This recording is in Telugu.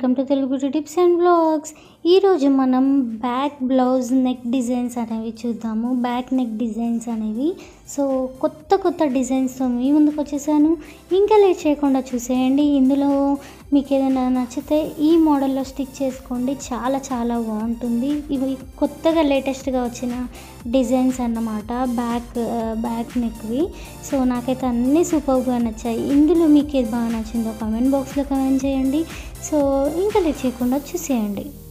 Welcome to Telugu beauty tips and vlogs. ఈరోజు మనం బ్యాక్ బ్లౌజ్ నెక్ డిజైన్స్ అనేవి చూద్దాము. బ్యాక్ నెక్ డిజైన్స్ అనేవి కొత్త డిజైన్స్తో మీ ముందుకు వచ్చేసాను. ఇంకా లేట్ చేయకుండా చూసేయండి. ఇందులో మీకు ఏదైనా నచ్చితే ఈ మోడల్లో స్టిచ్ చేసుకోండి, చాలా చాలా బాగుంటుంది. ఇవి కొత్తగా లేటెస్ట్గా వచ్చిన డిజైన్స్ అన్నమాట, బ్యాక్ నెక్వి. నాకైతే అన్నీ సూపర్గా నచ్చాయి. ఇందులో మీకు ఏది బాగా నచ్చిందో కామెంట్ బాక్స్లో కామెంట్ చేయండి. ఇంకా లేట్ చేయకుండా చూసేయండి.